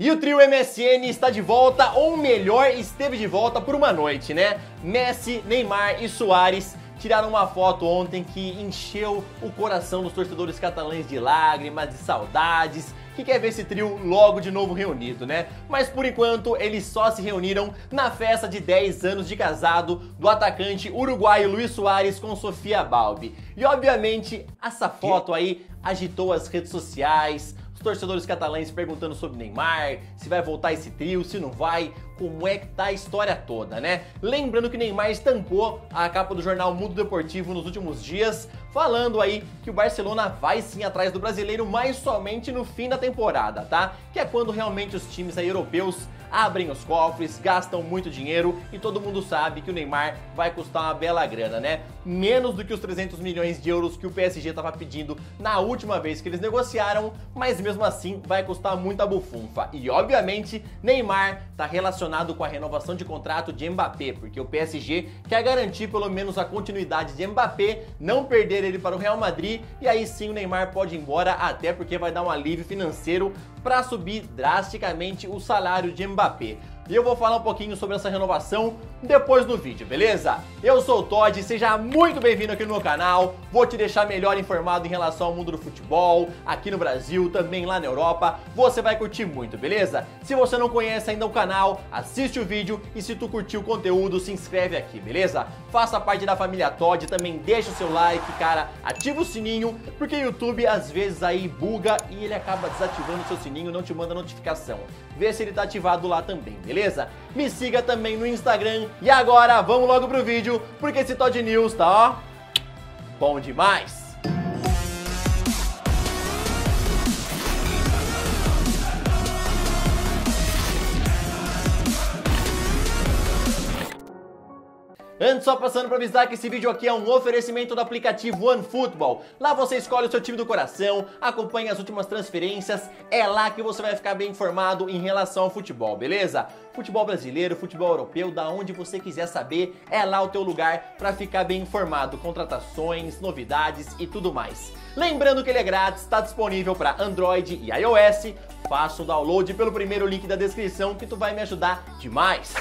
E o trio MSN está de volta, ou melhor, esteve de volta por uma noite, né? Messi, Neymar e Suárez tiraram uma foto ontem que encheu o coração dos torcedores catalães de lágrimas, de saudades, que quer ver esse trio logo de novo reunido, né? Mas por enquanto eles só se reuniram na festa de 10 anos de casado do atacante uruguaio Luis Suárez com Sofia Balbi. E obviamente essa foto aí agitou as redes sociais, os torcedores catalães perguntando sobre Neymar, se vai voltar esse trio, se não vai, como é que tá a história toda, né? Lembrando que Neymar estampou a capa do jornal Mundo Deportivo nos últimos dias, falando aí que o Barcelona vai sim atrás do brasileiro, mas somente no fim da temporada, tá? Que é quando realmente os times aí europeus abrem os cofres, gastam muito dinheiro e todo mundo sabe que o Neymar vai custar uma bela grana, né? Menos do que os 300 milhões de euros que o PSG estava pedindo na última vez que eles negociaram, mas mesmo assim vai custar muita bufunfa. E obviamente Neymar tá relacionado com a renovação de contrato de Mbappé, porque o PSG quer garantir pelo menos a continuidade de Mbappé, não perder ele para o Real Madrid, e aí sim o Neymar pode ir embora, até porque vai dar um alívio financeiro para subir drasticamente o salário de Mbappé. E eu vou falar um pouquinho sobre essa renovação depois do vídeo, beleza? Eu sou o Todd, seja muito bem-vindo aqui no meu canal, vou te deixar melhor informado em relação ao mundo do futebol, aqui no Brasil, também lá na Europa, você vai curtir muito, beleza? Se você não conhece ainda o canal, assiste o vídeo e se tu curtiu o conteúdo, se inscreve aqui, beleza? Faça parte da família Todd, também deixa o seu like, cara, ativa o sininho, porque o YouTube às vezes aí buga e ele acaba desativando o seu sininho, não te manda notificação. Vê se ele tá ativado lá também, beleza? Me siga também no Instagram. E agora vamos logo pro vídeo, porque esse Todd News tá, ó, bom demais! Antes, só passando para avisar que esse vídeo aqui é um oferecimento do aplicativo OneFootball. Lá você escolhe o seu time do coração, acompanha as últimas transferências, é lá que você vai ficar bem informado em relação ao futebol, beleza? Futebol brasileiro, futebol europeu, da onde você quiser saber, é lá o teu lugar para ficar bem informado, contratações, novidades e tudo mais. Lembrando que ele é grátis, está disponível para Android e iOS. Faça o download pelo primeiro link da descrição que tu vai me ajudar demais.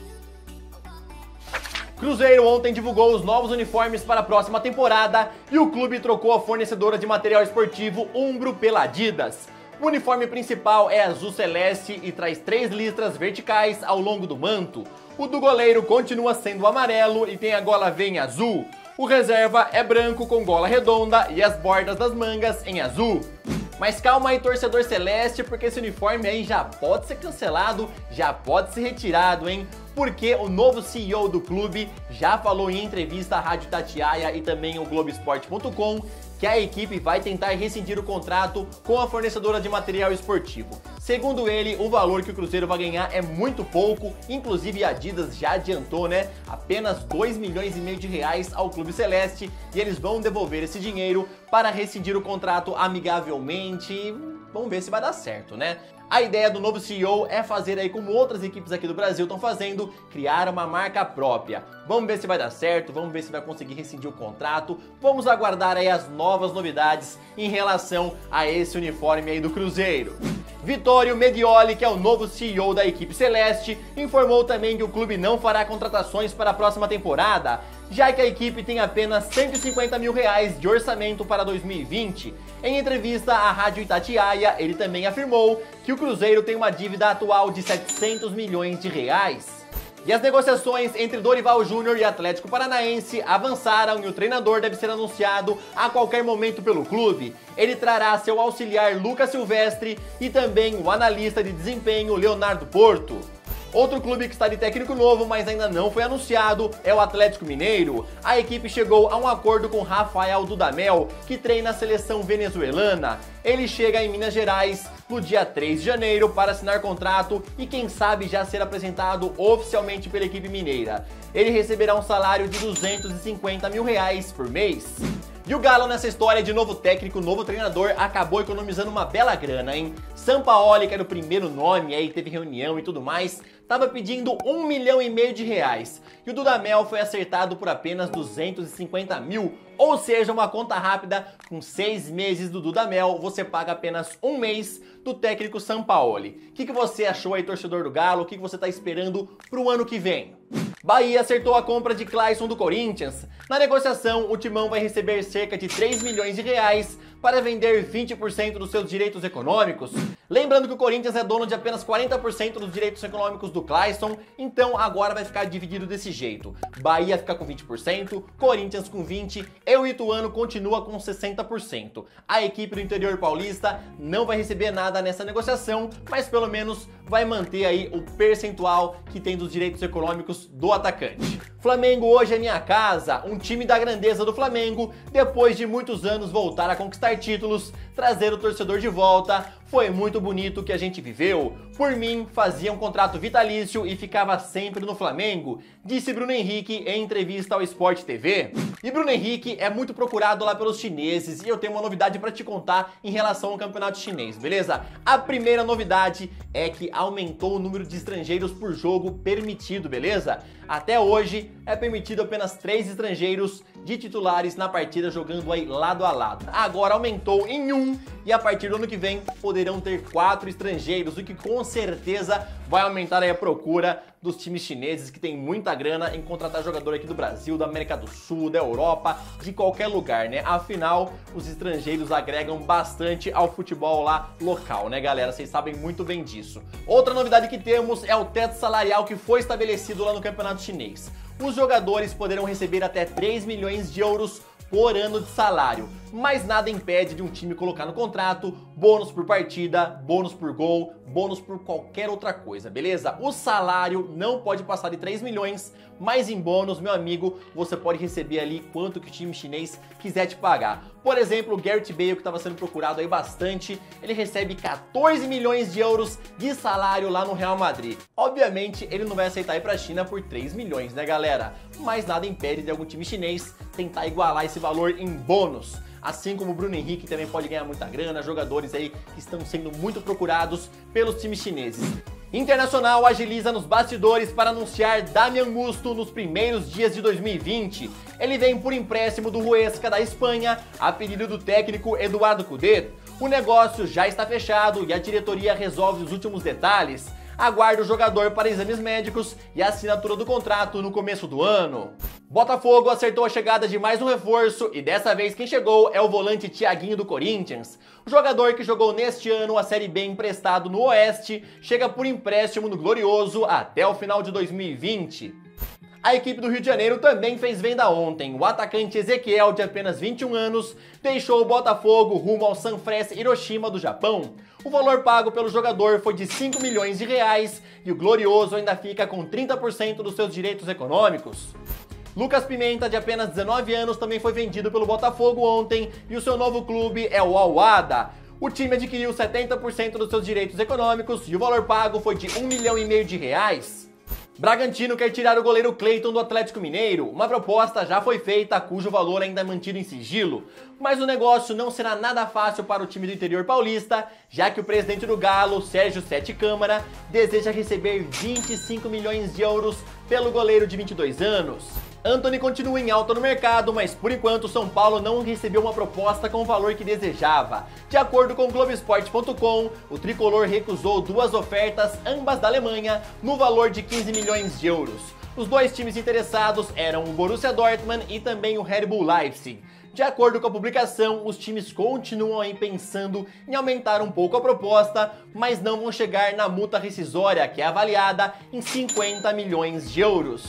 Cruzeiro ontem divulgou os novos uniformes para a próxima temporada e o clube trocou a fornecedora de material esportivo Umbro pela Adidas. O uniforme principal é azul celeste e traz 3 listras verticais ao longo do manto. O do goleiro continua sendo amarelo e tem a gola V em azul. O reserva é branco com gola redonda e as bordas das mangas em azul. Mas calma aí, torcedor celeste, porque esse uniforme aí já pode ser cancelado, já pode ser retirado, hein? Porque o novo CEO do clube já falou em entrevista à Rádio Itatiaia e também ao Globoesporte.com que a equipe vai tentar rescindir o contrato com a fornecedora de material esportivo. Segundo ele, o valor que o Cruzeiro vai ganhar é muito pouco, inclusive a Adidas já adiantou, né, apenas 2,5 milhões de reais ao Clube Celeste, e eles vão devolver esse dinheiro para rescindir o contrato amigavelmente. Vamos ver se vai dar certo, né? A ideia do novo CEO é fazer aí como outras equipes aqui do Brasil estão fazendo, criar uma marca própria. Vamos ver se vai dar certo, vamos ver se vai conseguir rescindir o contrato, vamos aguardar aí as novas novidades em relação a esse uniforme aí do Cruzeiro. Vittorio Medioli, que é o novo CEO da equipe celeste, informou também que o clube não fará contratações para a próxima temporada, já que a equipe tem apenas 150 mil reais de orçamento para 2020. Em entrevista à Rádio Itatiaia, ele também afirmou que o Cruzeiro tem uma dívida atual de 700 milhões de reais. E as negociações entre Dorival Júnior e Atlético Paranaense avançaram e o treinador deve ser anunciado a qualquer momento pelo clube. Ele trará seu auxiliar Lucas Silvestre e também o analista de desempenho Leonardo Porto. Outro clube que está de técnico novo, mas ainda não foi anunciado, é o Atlético Mineiro. A equipe chegou a um acordo com Rafael Dudamel, que treina a seleção venezuelana. Ele chega em Minas Gerais no dia 3 de janeiro para assinar contrato e quem sabe já ser apresentado oficialmente pela equipe mineira. Ele receberá um salário de 250 mil reais por mês. E o Galo nessa história de novo técnico, novo treinador, acabou economizando uma bela grana, hein? Sampaoli, que era o primeiro nome, aí teve reunião e tudo mais, tava pedindo 1,5 milhão de reais. E o Dudamel foi acertado por apenas 250 mil, ou seja, uma conta rápida, com 6 meses do Dudamel, você paga apenas um mês do técnico Sampaoli. O que você achou aí, torcedor do Galo? O que você tá esperando pro ano que vem? Bahia acertou a compra de Clayson do Corinthians. Na negociação, o Timão vai receber cerca de 3 milhões de reais para vender 20% dos seus direitos econômicos. Lembrando que o Corinthians é dono de apenas 40% dos direitos econômicos do Clayson, então agora vai ficar dividido desse jeito. Bahia fica com 20%, Corinthians com 20% e o Ituano continua com 60%. A equipe do interior paulista não vai receber nada nessa negociação, mas pelo menos vai manter aí o percentual que tem dos direitos econômicos do atacante. Flamengo hoje é minha casa, um time da grandeza do Flamengo, depois de muitos anos voltar a conquistar títulos, trazer o torcedor de volta, foi muito bonito o que a gente viveu. Por mim, fazia um contrato vitalício e ficava sempre no Flamengo, disse Bruno Henrique em entrevista ao Sport TV. E Bruno Henrique é muito procurado lá pelos chineses e eu tenho uma novidade para te contar em relação ao campeonato chinês, beleza? A primeira novidade é que aumentou o número de estrangeiros por jogo permitido, beleza? Até hoje é permitido apenas 3 estrangeiros de titulares na partida jogando aí lado a lado. Agora aumentou em 1 e a partir do ano que vem poderão ter 4 estrangeiros, o que com certeza vai aumentar aí a procura dos times chineses que tem muita grana em contratar jogador aqui do Brasil, da América do Sul, da Europa, de qualquer lugar, né? Afinal, os estrangeiros agregam bastante ao futebol lá local, né, galera? Vocês sabem muito bem disso. Outra novidade que temos é o teto salarial que foi estabelecido lá no campeonato chinês. Os jogadores poderão receber até 3 milhões de euros por ano de salário, mas nada impede de um time colocar no contrato bônus por partida, bônus por gol, bônus por qualquer outra coisa, beleza? O salário não pode passar de 3 milhões, mas em bônus, meu amigo, você pode receber ali quanto que o time chinês quiser te pagar. Por exemplo, o Gareth Bale, que estava sendo procurado aí bastante, ele recebe 14 milhões de euros de salário lá no Real Madrid. Obviamente, ele não vai aceitar ir pra China por 3 milhões, né, galera? Mas nada impede de algum time chinês tentar igualar esse valor em bônus. Assim como o Bruno Henrique também pode ganhar muita grana, jogadores aí que estão sendo muito procurados pelos times chineses. Internacional agiliza nos bastidores para anunciar Damian Musto nos primeiros dias de 2020. Ele vem por empréstimo do Huesca da Espanha, a pedido do técnico Eduardo Cudê. O negócio já está fechado e a diretoria resolve os últimos detalhes. Aguarda o jogador para exames médicos e a assinatura do contrato no começo do ano. Botafogo acertou a chegada de mais um reforço e dessa vez quem chegou é o volante Thiaguinho do Corinthians. O jogador que jogou neste ano a Série B emprestado no Oeste chega por empréstimo no Glorioso até o final de 2020. A equipe do Rio de Janeiro também fez venda ontem. O atacante Ezequiel, de apenas 21 anos, deixou o Botafogo rumo ao Sanfrecce Hiroshima do Japão. O valor pago pelo jogador foi de 5 milhões de reais e o Glorioso ainda fica com 30% dos seus direitos econômicos. Lucas Pimenta, de apenas 19 anos, também foi vendido pelo Botafogo ontem e o seu novo clube é o Al Wahda. O time adquiriu 70% dos seus direitos econômicos e o valor pago foi de 1,5 milhão de reais. Bragantino quer tirar o goleiro Cleiton do Atlético Mineiro. Uma proposta já foi feita, cujo valor ainda é mantido em sigilo. Mas o negócio não será nada fácil para o time do interior paulista, já que o presidente do Galo, Sérgio Sete Câmara, deseja receber 25 milhões de euros pelo goleiro de 22 anos. Antony continua em alta no mercado, mas por enquanto São Paulo não recebeu uma proposta com o valor que desejava. De acordo com o Globoesporte.com, o tricolor recusou 2 ofertas, ambas da Alemanha, no valor de 15 milhões de euros. Os dois times interessados eram o Borussia Dortmund e também o Red Bull Leipzig. De acordo com a publicação, os times continuam aí pensando em aumentar um pouco a proposta, mas não vão chegar na multa rescisória, que é avaliada em 50 milhões de euros.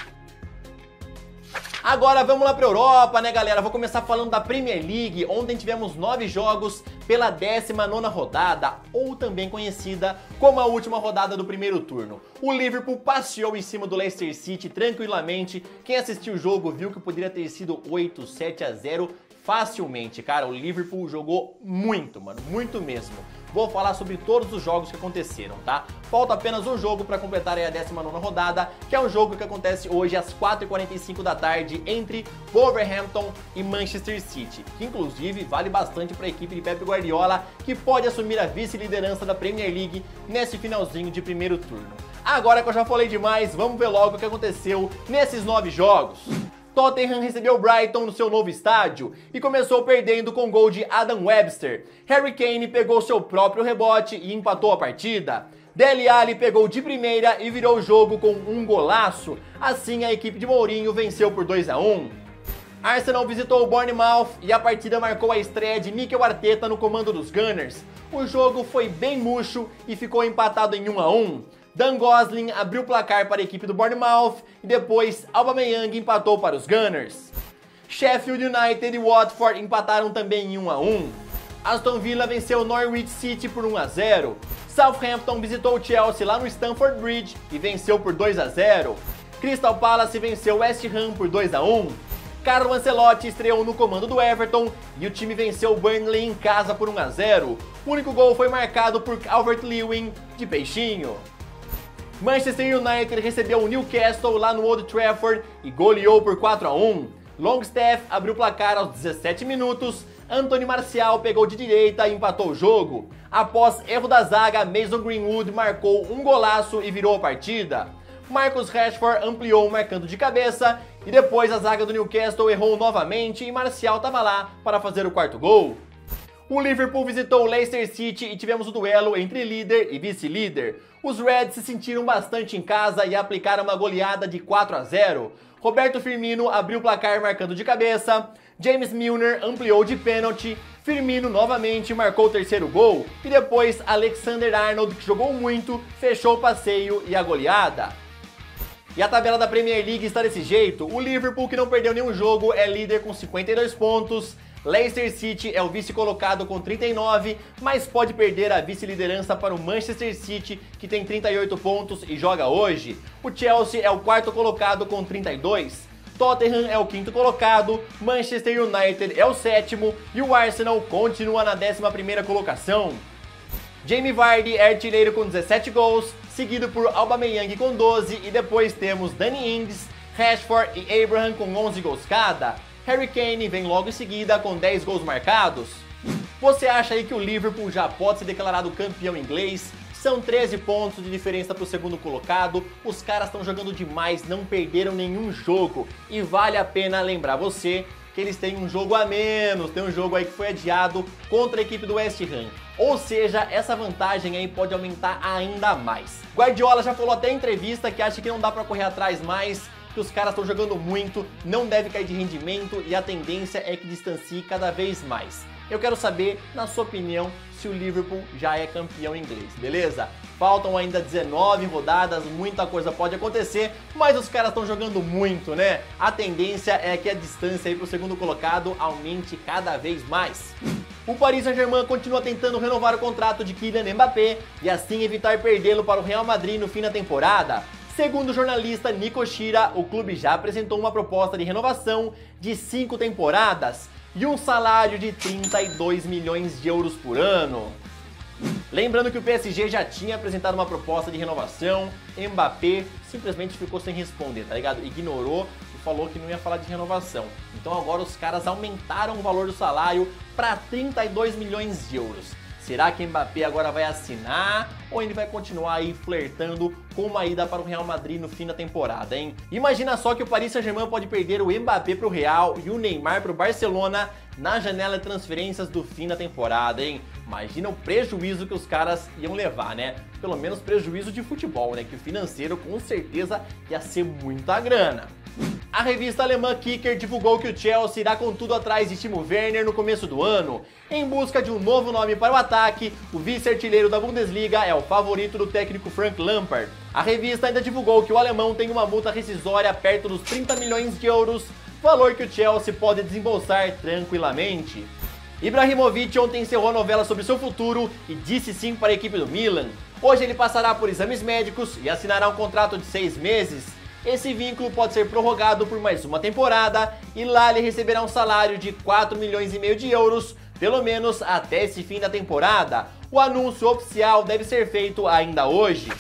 Agora vamos lá pra Europa, né, galera? Vou começar falando da Premier League. Ontem tivemos 9 jogos pela 19ª rodada, ou também conhecida como a última rodada do primeiro turno. O Liverpool passeou em cima do Leicester City tranquilamente. Quem assistiu o jogo viu que poderia ter sido 8-7-0 facilmente, cara. O Liverpool jogou muito, mano, muito mesmo. vou falar sobre todos os jogos que aconteceram, tá? Falta apenas um jogo para completar aí a 19ª rodada, que é um jogo que acontece hoje às 4h45 da tarde entre Wolverhampton e Manchester City, que inclusive vale bastante para a equipe de Pep Guardiola, que pode assumir a vice-liderança da Premier League nesse finalzinho de primeiro turno. Agora que eu já falei demais, vamos ver logo o que aconteceu nesses 9 jogos. Tottenham recebeu o Brighton no seu novo estádio e começou perdendo com gol de Adam Webster. Harry Kane pegou seu próprio rebote e empatou a partida. Dele Alli pegou de primeira e virou o jogo com um golaço. Assim a equipe de Mourinho venceu por 2-1. Arsenal visitou o Bournemouth e a partida marcou a estreia de Mikel Arteta no comando dos Gunners. O jogo foi bem murcho e ficou empatado em 1-1. Dan Gosling abriu o placar para a equipe do Bournemouth e depois Aubameyang empatou para os Gunners. Sheffield United e Watford empataram também em 1-1. Aston Villa venceu o Norwich City por 1-0. Southampton visitou o Chelsea lá no Stamford Bridge e venceu por 2-0. Crystal Palace venceu o West Ham por 2-1. Carlo Ancelotti estreou no comando do Everton e o time venceu o Burnley em casa por 1-0. O único gol foi marcado por Calvert-Lewin de peixinho. Manchester United recebeu o Newcastle lá no Old Trafford e goleou por 4-1. Longstaff abriu o placar aos 17 minutos, Anthony Martial pegou de direita e empatou o jogo. Após erro da zaga, Mason Greenwood marcou um golaço e virou a partida. Marcus Rashford ampliou marcando de cabeça e depois a zaga do Newcastle errou novamente e Martial estava lá para fazer o quarto gol. O Liverpool visitou o Leicester City e tivemos o duelo entre líder e vice-líder. Os Reds se sentiram bastante em casa e aplicaram uma goleada de 4-0. Roberto Firmino abriu o placar marcando de cabeça, James Milner ampliou de pênalti, Firmino novamente marcou o terceiro gol e depois Alexander-Arnold, que jogou muito, fechou o passeio e a goleada. E a tabela da Premier League está desse jeito: o Liverpool, que não perdeu nenhum jogo, é líder com 52 pontos, Leicester City é o vice-colocado com 39, mas pode perder a vice-liderança para o Manchester City, que tem 38 pontos e joga hoje. O Chelsea é o quarto colocado com 32, Tottenham é o quinto colocado, Manchester United é o sétimo e o Arsenal continua na 11ª colocação. Jamie Vardy é artilheiro com 17 gols, seguido por Aubameyang com 12 e depois temos Danny Ings, Rashford e Abraham com 11 gols cada. Harry Kane vem logo em seguida com 10 gols marcados. Você acha aí que o Liverpool já pode ser declarado campeão inglês? São 13 pontos de diferença para o segundo colocado, os caras estão jogando demais, não perderam nenhum jogo. E vale a pena lembrar você que eles têm um jogo a menos, tem um jogo aí que foi adiado contra a equipe do West Ham. Ou seja, essa vantagem aí pode aumentar ainda mais. Guardiola já falou até em entrevista que acha que não dá para correr atrás mais, que os caras estão jogando muito, não deve cair de rendimento e a tendência é que distancie cada vez mais. Eu quero saber, na sua opinião, se o Liverpool já é campeão inglês, beleza? Faltam ainda 19 rodadas, muita coisa pode acontecer, mas os caras estão jogando muito, né? A tendência é que a distância aí pro segundo colocado aumente cada vez mais. O Paris Saint-Germain continua tentando renovar o contrato de Kylian Mbappé e assim evitar perdê-lo para o Real Madrid no fim da temporada. Segundo o jornalista Nico Shira, o clube já apresentou uma proposta de renovação de 5 temporadas e um salário de 32 milhões de euros por ano. Lembrando que o PSG já tinha apresentado uma proposta de renovação, Mbappé simplesmente ficou sem responder, tá ligado? Ignorou e falou que não ia falar de renovação. Então agora os caras aumentaram o valor do salário para 32 milhões de euros. Será que Mbappé agora vai assinar ou ele vai continuar aí flertando com uma ida para o Real Madrid no fim da temporada, hein? Imagina só que o Paris Saint-Germain pode perder o Mbappé para o Real e o Neymar para o Barcelona na janela de transferências do fim da temporada, hein? Imagina o prejuízo que os caras iam levar, né? Pelo menos prejuízo de futebol, né? Que o financeiro com certeza ia ser muita grana. A revista alemã Kicker divulgou que o Chelsea irá com tudo atrás de Timo Werner no começo do ano. Em busca de um novo nome para o ataque, o vice-artilheiro da Bundesliga é o favorito do técnico Frank Lampard. A revista ainda divulgou que o alemão tem uma multa rescisória perto dos 30 milhões de euros, valor que o Chelsea pode desembolsar tranquilamente. Ibrahimovic ontem encerrou a novela sobre seu futuro e disse sim para a equipe do Milan. Hoje ele passará por exames médicos e assinará um contrato de 6 meses. Esse vínculo pode ser prorrogado por mais uma temporada e lá ele receberá um salário de 4 milhões e meio de euros, pelo menos até esse fim da temporada. O anúncio oficial deve ser feito ainda hoje.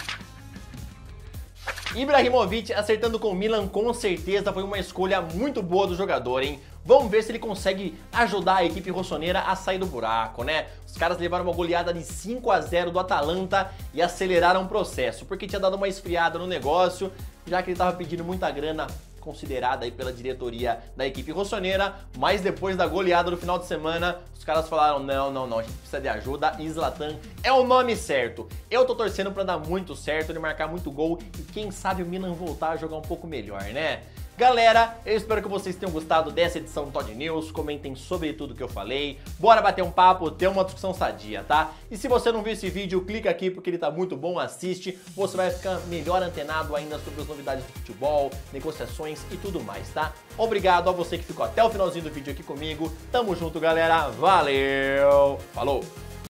Ibrahimovic acertando com o Milan com certeza foi uma escolha muito boa do jogador, hein? Vamos ver se ele consegue ajudar a equipe rossoneira a sair do buraco, né? Os caras levaram uma goleada de 5-0 do Atalanta e aceleraram o processo, porque tinha dado uma esfriada no negócio, já que ele tava pedindo muita grana considerada aí pela diretoria da equipe rossoneira, mas depois da goleada do final de semana, os caras falaram, não, a gente precisa de ajuda e Zlatan é o nome certo. Eu tô torcendo pra dar muito certo, ele marcar muito gol e quem sabe o Milan voltar a jogar um pouco melhor, né? Galera, eu espero que vocês tenham gostado dessa edição do Todd News, comentem sobre tudo que eu falei, bora bater um papo, ter uma discussão sadia, tá? E se você não viu esse vídeo, clica aqui porque ele tá muito bom, assiste, você vai ficar melhor antenado ainda sobre as novidades do futebol, negociações e tudo mais, tá? Obrigado a você que ficou até o finalzinho do vídeo aqui comigo, tamo junto galera, valeu, falou!